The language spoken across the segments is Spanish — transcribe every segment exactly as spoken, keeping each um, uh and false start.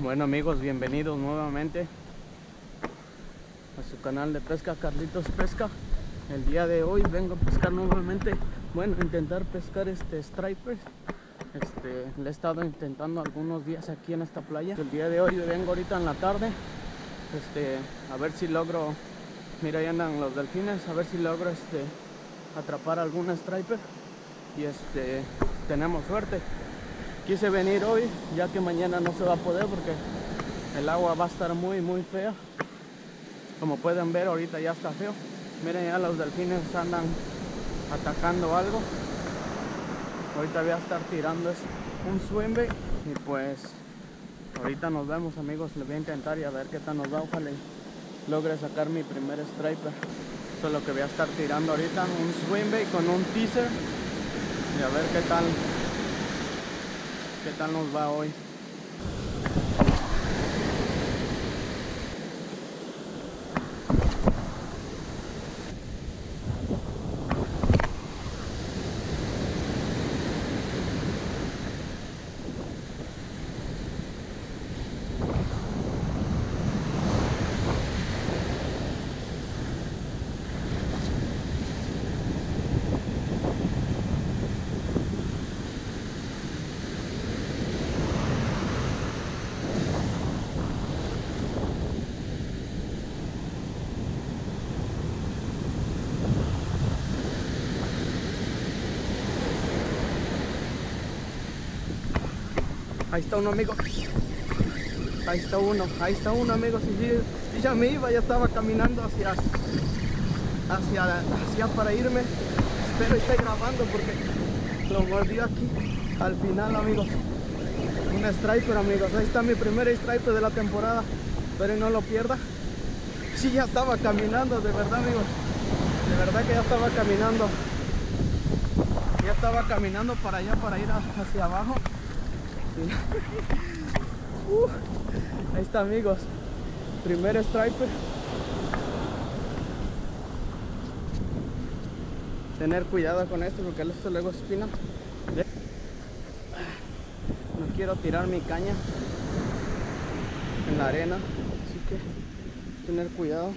Bueno amigos, bienvenidos nuevamente a su canal de pesca, Carlitos Pesca. El día de hoy vengo a pescar nuevamente, bueno, intentar pescar este striper. Este, le he estado intentando algunos días aquí en esta playa. El día de hoy vengo ahorita en la tarde, este, a ver si logro, mira ahí andan los delfines, a ver si logro este, atrapar algún striper y este, tenemos suerte. Quise venir hoy ya que mañana no se va a poder porque el agua va a estar muy muy fea. Como pueden ver ahorita ya está feo. Miren, ya los delfines andan atacando algo. Ahorita voy a estar tirando un swim bait y pues ahorita nos vemos amigos. Les voy a intentar y a ver qué tal nos va. Ojalá logre sacar mi primer striper. Eso es lo que voy a estar tirando ahorita, un swim bait con un teaser y a ver qué tal qué tal nos va hoy. Ahí está uno, amigo. Ahí está uno, ahí está uno, amigos. Y, y ya me iba, ya estaba caminando hacia, hacia, hacia para irme. Espero esté grabando porque lo mordí aquí al final, amigos. Un striper, amigos. Ahí está mi primer striper de la temporada. Espero no lo pierda. Sí, ya estaba caminando, de verdad, amigos. De verdad que ya estaba caminando. Ya estaba caminando para allá, para ir hacia abajo. uh, ahí está, amigos, primer striper. Tener cuidado con esto porque esto luego espina. No quiero tirar mi caña en la arena, así que tener cuidado.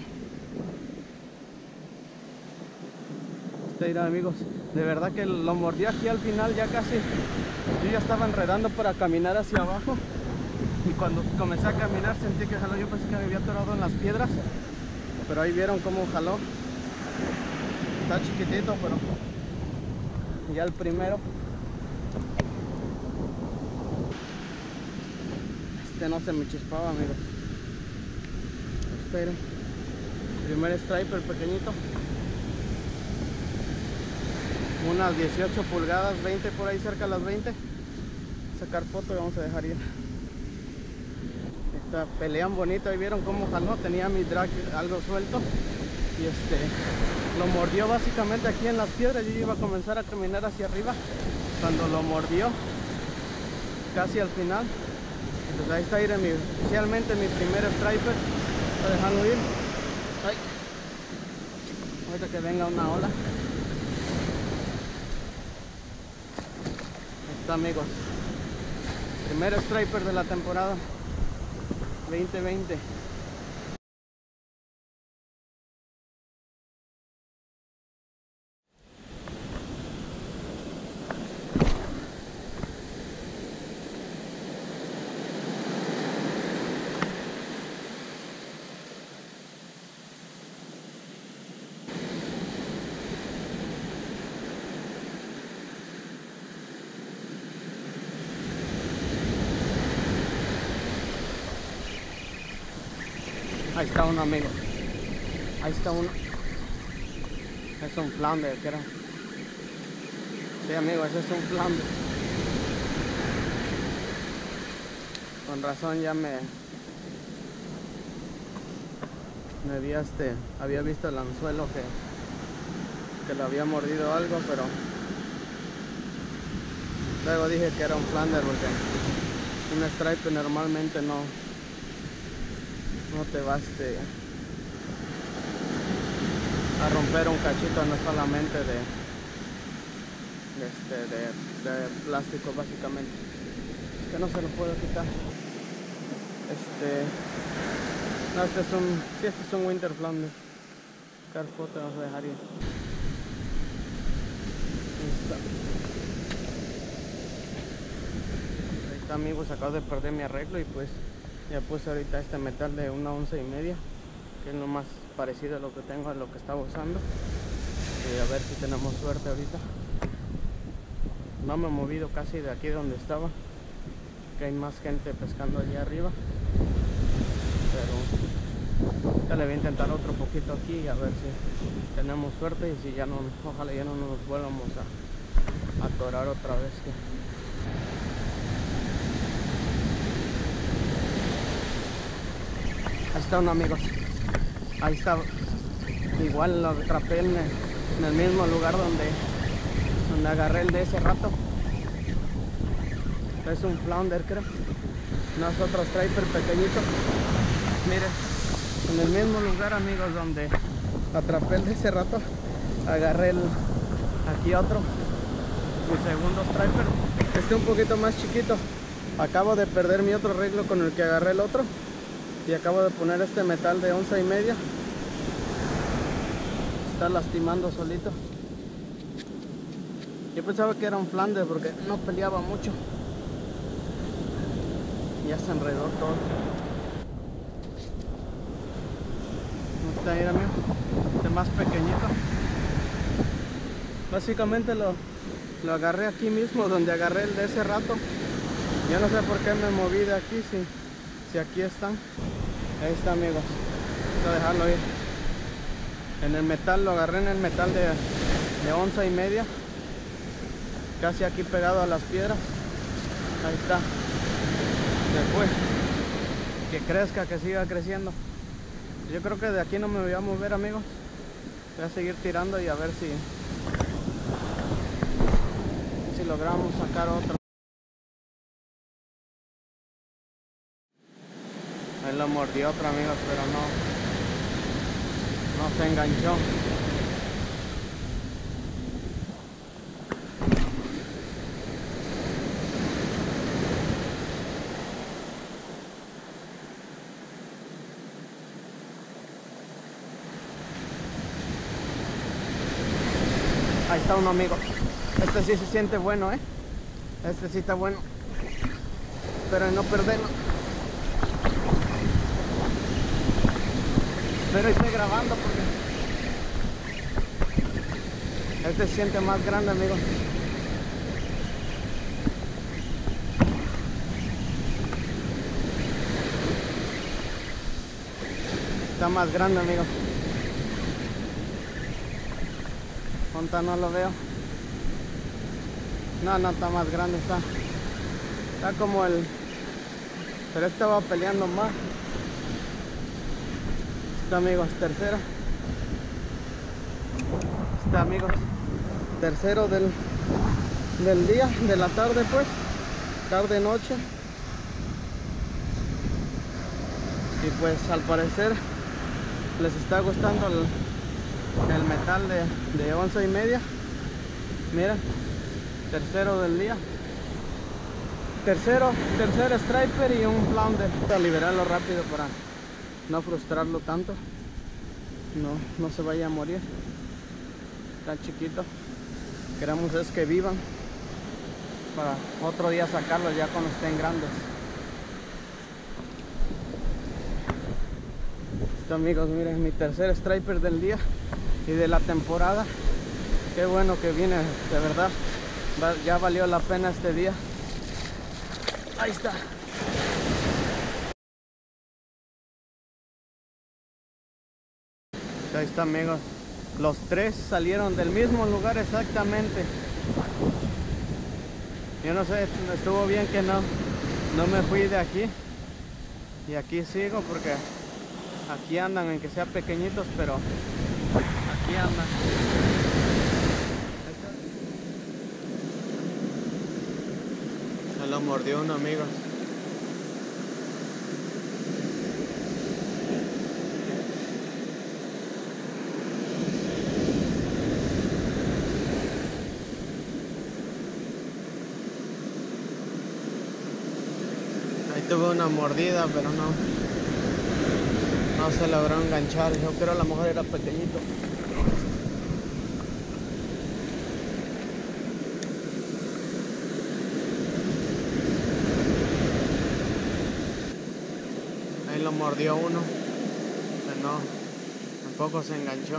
Este irá, amigos, de verdad que lo mordí aquí al final, ya casi. Yo ya estaba enredando para caminar hacia abajo y cuando comencé a caminar sentí que jaló. Yo pensé que me había atorado en las piedras, pero ahí vieron cómo jaló. Está chiquitito, pero ya el primero. Este no se me chispaba, amigos. Esperen. Primer striper pequeñito. Unas dieciocho pulgadas, veinte por ahí, cerca de las veinte. Sacar foto y vamos a dejar ir. Esta pelean bonito, ahí vieron cómo jaló. Tenía mi drag algo suelto y este lo mordió básicamente aquí en las piedras. Yo iba a comenzar a caminar hacia arriba cuando lo mordió casi al final. Entonces ahí está, ir mi, oficialmente mi primer striper. Voy a dejarlo ir. Ay. Ahorita que venga una ola. Está, amigos, primer striper de la temporada veinte veinte. Ahí está uno, amigo. Ahí está uno. Es un flounder, creo. Sí, amigo, ese es un flounder. Con razón ya me... Me había, este, había visto el anzuelo que... Que le había mordido algo, pero... Luego dije que era un flounder porque... Un striper normalmente no... No te vas este, a romper un cachito, no solamente de, de, este, de, de plástico básicamente. Es que no se lo puedo quitar. Este, no, este es un, sí, este es un Winter Flounder. Carrefour te vamos a dejar ir. Ahí está. Ahí está, amigos, acabo de perder mi arreglo y pues ya puse ahorita este metal de una once y media, que es lo más parecido a lo que tengo, a lo que estaba usando. Y a ver si tenemos suerte ahorita. No me he movido casi de aquí donde estaba, que hay más gente pescando allá arriba, pero ya le voy a intentar otro poquito aquí a ver si tenemos suerte y si ya no, ojalá ya no nos vuelvamos a, a atorar otra vez. Que... ahí está uno, amigos, ahí está, igual lo atrapé en el, en el mismo lugar donde, donde agarré el de ese rato. Es un flounder, creo. Nosotros striper pequeñito. Miren, en el mismo lugar, amigos, donde atrapé el de ese rato, agarré el, aquí otro, mi segundo striper. Este un poquito más chiquito. Acabo de perder mi otro arreglo con el que agarré el otro y acabo de poner este metal de once y media. Está lastimando solito. Yo pensaba que era un flounder porque no peleaba mucho. Ya se enredó todo. Está ahí, amigo, este más pequeñito. Básicamente lo, lo agarré aquí mismo donde agarré el de ese rato. Yo no sé por qué me moví de aquí, si, si aquí están. Ahí está, amigos, voy a dejarlo ir. En el metal, lo agarré en el metal de, de once y media, casi aquí pegado a las piedras. Ahí está. Se fue. Que crezca, que siga creciendo. Yo creo que de aquí no me voy a mover, amigos. Voy a seguir tirando y a ver si si logramos sacar otro. Ahí lo mordió otro, amigos, pero no no se enganchó. Ahí está uno, amigo. Este sí se siente bueno, ¿eh? Este sí está bueno. Espero no perderlo. Espero esté grabando porque este se siente más grande, amigo. Está más grande, amigo. Ponta, no lo veo. No, no está más grande, está. Está como el... pero este va peleando más. Está, amigos, tercero. Está, amigos, tercero del, del día, de la tarde, pues. Tarde, noche. Y pues al parecer les está gustando el, el metal de, de once y media. Mira, tercero del día. Tercero, tercer striper y un flounder. Para liberarlo rápido para no frustrarlo tanto. No, no se vaya a morir. Tan chiquito. Queremos es que vivan para otro día sacarlos ya cuando estén grandes. Esto, amigos, miren, mi tercer striper del día y de la temporada. Qué bueno que viene, de verdad. Ya valió la pena este día. Ahí está. Ahí está, amigos. Los tres salieron del mismo lugar exactamente. Yo no sé, estuvo bien que no, no me fui de aquí. Y aquí sigo porque aquí andan, en que sean pequeñitos, pero aquí andan. Se lo mordió uno, amigos. Ahí tuve una mordida, pero no no se logró enganchar. Yo creo a lo mejor era pequeñito. Ahí lo mordió uno, pero no, tampoco se enganchó.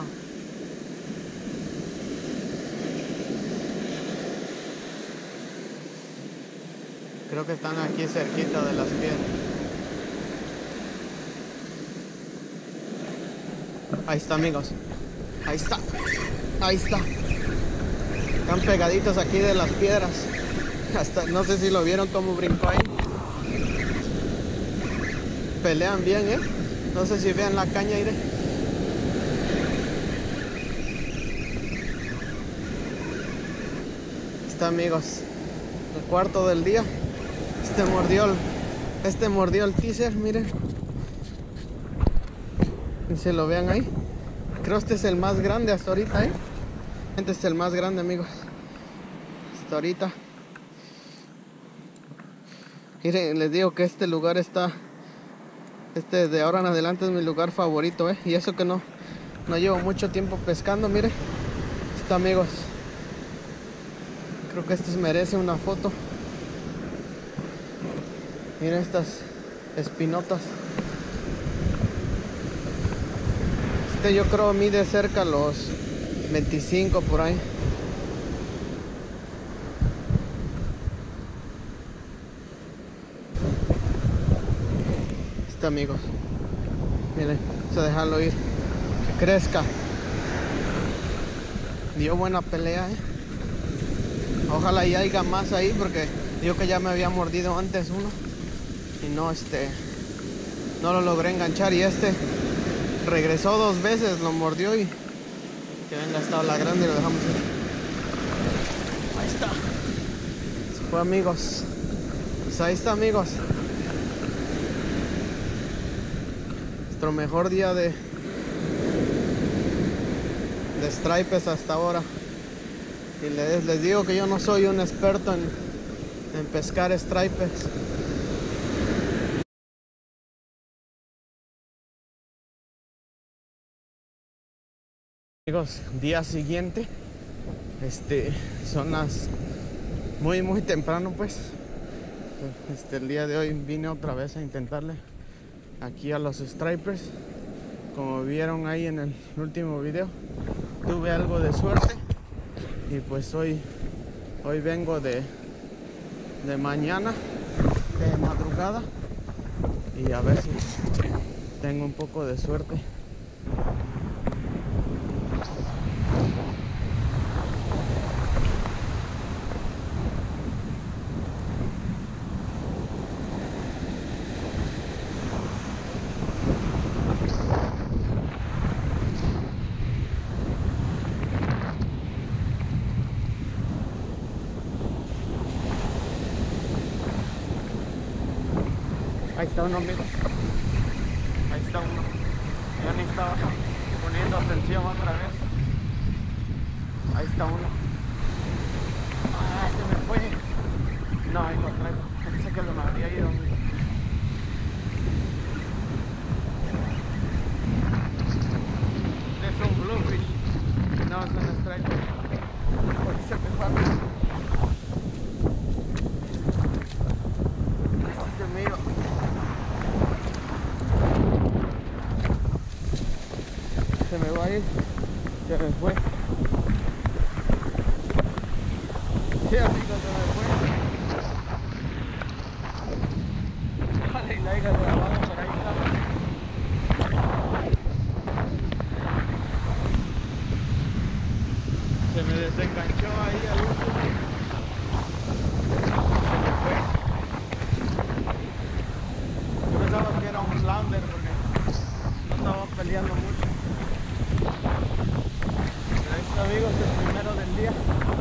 Creo que están aquí cerquita de las piedras. Ahí está, amigos. Ahí está. Ahí está. Están pegaditos aquí de las piedras. Hasta no sé si lo vieron cómo brincó ahí. Pelean bien, ¿eh? No sé si vean la caña, iré. Está, amigos. El cuarto del día. Este mordió el, este mordió el teaser, miren. Y se lo vean ahí. Creo este es el más grande hasta ahorita, ¿eh? Este es el más grande, amigos. Hasta ahorita. Miren, les digo que este lugar está... Este de ahora en adelante es mi lugar favorito, ¿eh? Y eso que no, no llevo mucho tiempo pescando, miren. Está, amigos. Creo que esto merece una foto. Miren estas espinotas. Este yo creo mide cerca los veinticinco por ahí. Este, amigos. Miren, vamos a dejarlo ir. Que crezca. Dio buena pelea, ¿eh? Ojalá y haya más ahí, porque digo que ya me había mordido antes uno y no este no lo logré enganchar, y este regresó dos veces, lo mordió y que venga hasta la grande y lo dejamos ir. Ahí está. Se fue, amigos. Pues ahí está, amigos. Nuestro mejor día de de stripes hasta ahora. Y les, les digo que yo no soy un experto en, en pescar stripes. Amigos, día siguiente. Este, son las muy muy temprano, pues. Este, el día de hoy vine otra vez a intentarle aquí a los stripers. Como vieron ahí en el último video, tuve algo de suerte. Y pues hoy hoy vengo de de mañana, de madrugada, y a ver si tengo un poco de suerte. Ahí está uno, amigos. Ahí está uno. Ya ni estaba poniendo atención otra vez. Ahí está uno. Ah, se me fue. No, ahí lo traigo. Pensé que lo me había ido. Es un bluefish. No, es un striper. Ahí se me fue. Este mío. Se me va a ir, se me fue. Sí, amigos, se me fue. Vale, y la hija de la mano por ahí está. Se me desenganchó ahí al último. Se me fue. Yo pensaba que era un flounder porque no estaba peleando mucho. Ahí está, amigos, el primero del día.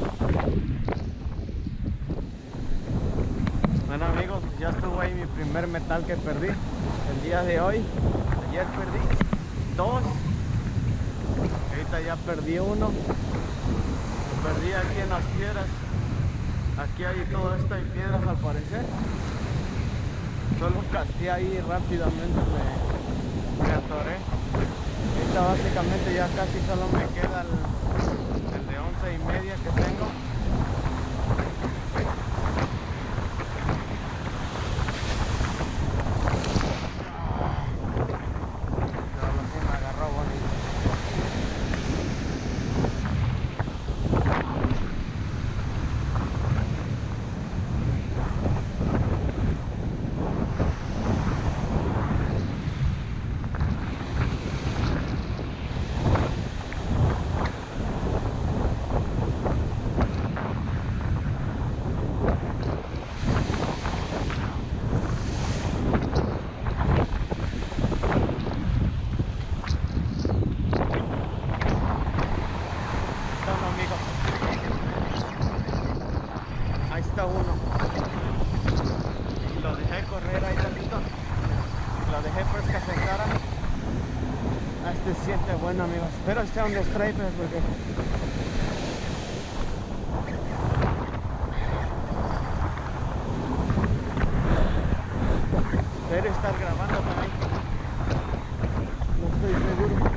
Bueno, amigos, ya estuvo ahí mi primer metal que perdí el día de hoy. Ayer perdí dos, ahorita ya perdí uno. Lo perdí aquí en las piedras. Aquí hay todo esto de piedras al parecer. Solo casqué ahí rápidamente, me, me atoré. Ahorita básicamente ya casi solo me queda el, el de once y media que tengo. Ahí está uno. Y lo dejé correr ahí tantito. Lo dejé pues que afectara. Ah, este se siente bueno, amigos. Espero sea un striper porque espero estar grabando también. No estoy seguro.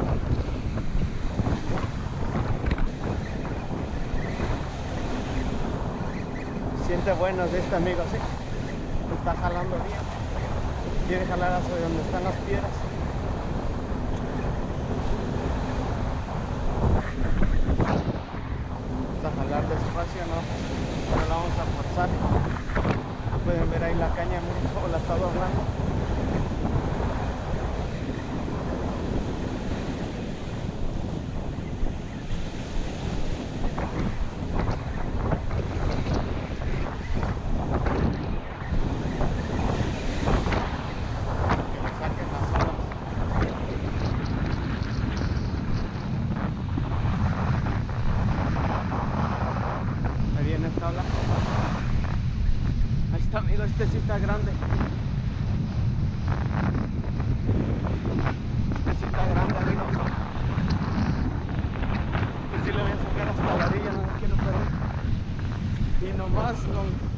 Siente buenos este, amigo, sí. Está jalando bien. Quiere jalar hacia donde están las piedras. Vamos a jalar despacio, no, no la vamos a forzar. Pueden ver ahí la caña, miren cómo la está doblando. Ahí está, amigo, este sí está grande. Este sí está grande, amigo. Este sí le voy a sacar hasta la orilla, no lo quiero perder. Y nomás con...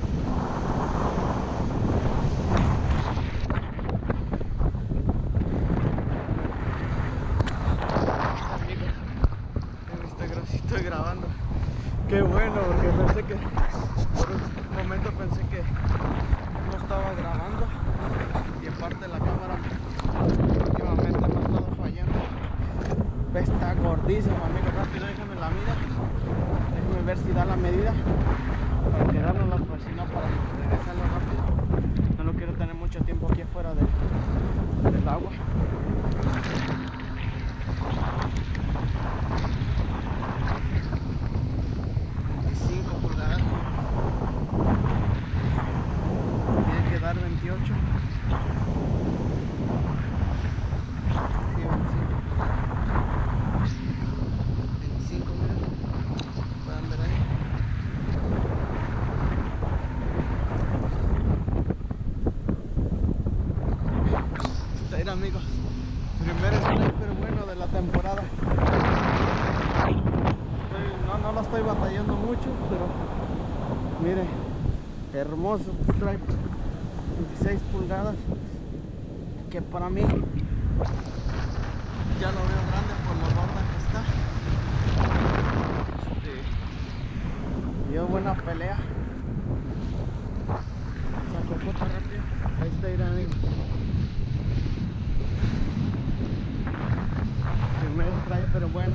Estoy grabando. Qué bueno, porque pensé que por un momento pensé que no estaba grabando y aparte la cámara últimamente me ha estado fallando. Está gordísima, amigo. Rápido, déjame la mida, déjame ver si da la medida para quedarnos las cocinas para regresarlo rápido. No lo quiero tener mucho tiempo aquí afuera de, del agua. veintiocho. veinticinco, miren. Pueden ver ahí. Este era, amigos, primer sniper bueno de la temporada. Estoy, no, no lo estoy batallando mucho, pero mire, hermoso striper. veintiséis pulgadas, que para mí ya lo veo grande por lo gorda que está. Este, dio buena pelea. Sacó foto rápido. Ahí está, irá, amigo. Primer strike, pero bueno.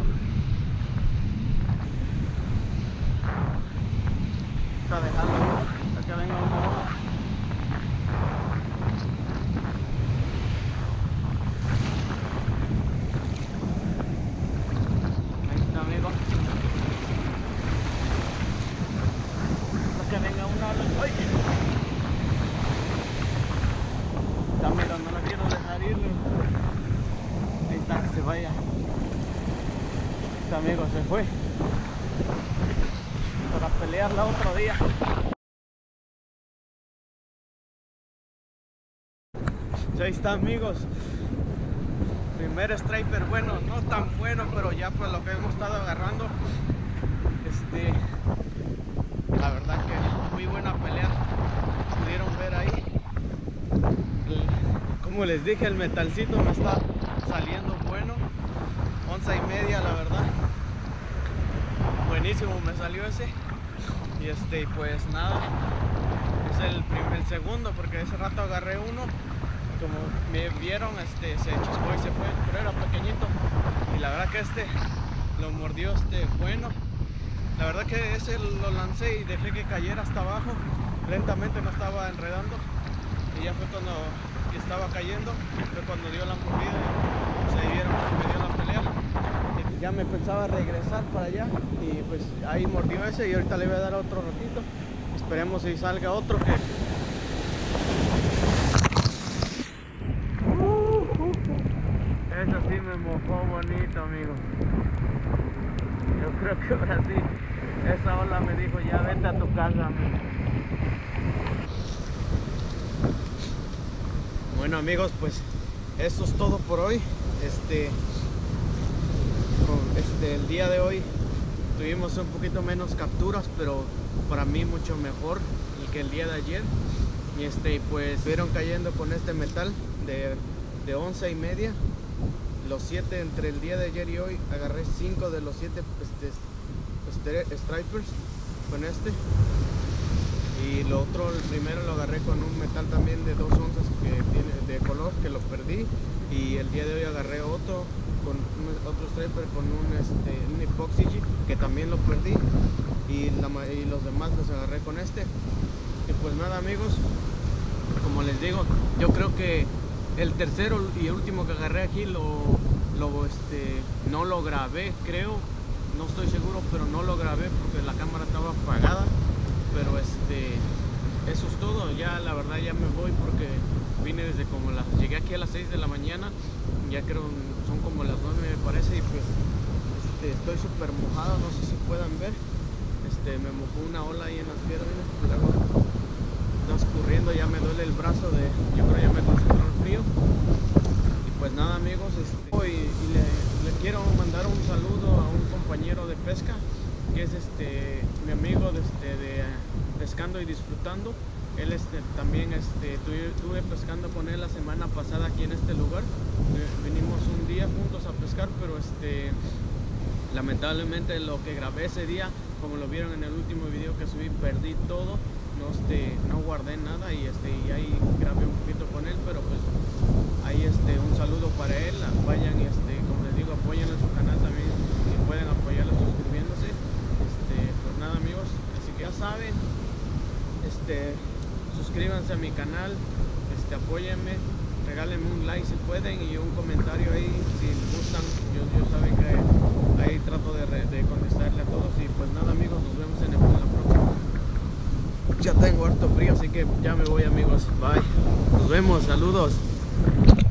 Está dejando hasta que venga una hora. Que venga una ola. ¡Ay! Ya, mira, no la quiero dejar ir. Ahí está, que se vaya. Este amigo se fue para pelearla otro día. Ya ahí está, amigos. Primer striper bueno, no tan bueno, pero ya por lo que hemos estado agarrando. Este... La verdad que muy buena pelea, pudieron ver ahí. como les dije, el metalcito me está saliendo bueno. Onza y media, la verdad. Buenísimo me salió ese. Y este, pues nada, es el, primer, el segundo, porque ese rato agarré uno. Como me vieron, este, se chispó y se fue, pero era pequeñito. Y la verdad que este lo mordió este bueno. La verdad que ese lo lancé y dejé que cayera hasta abajo. Lentamente no estaba enredando. Y ya fue cuando estaba cayendo, fue cuando dio la mordida. Se vieron que me dio la pelea. Y ya me pensaba regresar para allá. Y pues ahí mordió ese y ahorita le voy a dar otro ratito. Esperemos si salga otro que... Eso sí me mojó bonito, amigos. Yo creo que ahora sí, esa ola me dijo, ya vete a tu casa, amigo. Bueno, amigos, pues eso es todo por hoy. Este, este, el día de hoy tuvimos un poquito menos capturas, pero para mí mucho mejor que el día de ayer. Y este, pues estuvieron cayendo con este metal de, de once y media. Los siete entre el día de ayer y hoy agarré cinco de los siete este, stripers con este. Y lo otro, el primero lo agarré con un metal también de dos onzas que tiene de color, que lo perdí. Y el día de hoy agarré otro con un, otro striper con un, este, un epoxy que también lo perdí. Y, la, y los demás los agarré con este. Y pues nada, amigos, como les digo, yo creo que el tercero y último que agarré aquí lo, lo este, no lo grabé, creo, no estoy seguro, pero no lo grabé porque la cámara estaba apagada. Pero este, eso es todo. Ya la verdad ya me voy porque vine desde como las, llegué aquí a las seis de la mañana, ya creo son como las nueve me parece, y pues este, estoy súper mojado, no sé si puedan ver, este, me mojó una ola ahí en las piernas, el agua está escurriendo, ya me duele el brazo de, yo creo ya me concentró el frío. Y pues nada, amigos, este, y, y le, le quiero mandar un saludo a un compañero de pesca que es este mi amigo de, este, de Pescando y Disfrutando. Él este, también este, tuve, tuve pescando con él la semana pasada aquí en este lugar. Vinimos un día juntos a pescar, pero este, lamentablemente lo que grabé ese día, como lo vieron en el último video que subí, perdí todo. No, este, no guardé nada y, este, y ahí grabé un poquito con él, pero pues ahí este, un saludo para él. Vayan y este, como les digo, apoyen en su canal también, si pueden apoyarlo suscribiéndose. Este, pues nada, amigos, así que ya saben, este, suscríbanse a mi canal, este, apóyenme, regálenme un like si pueden y un comentario ahí si les gustan. Yo, yo saben que ahí trato de, de contestarle a todos. Y pues nada, amigos, nos vemos en, el, en la próxima. Ya tengo harto frío, así que ya me voy, amigos. Bye. Nos vemos, saludos.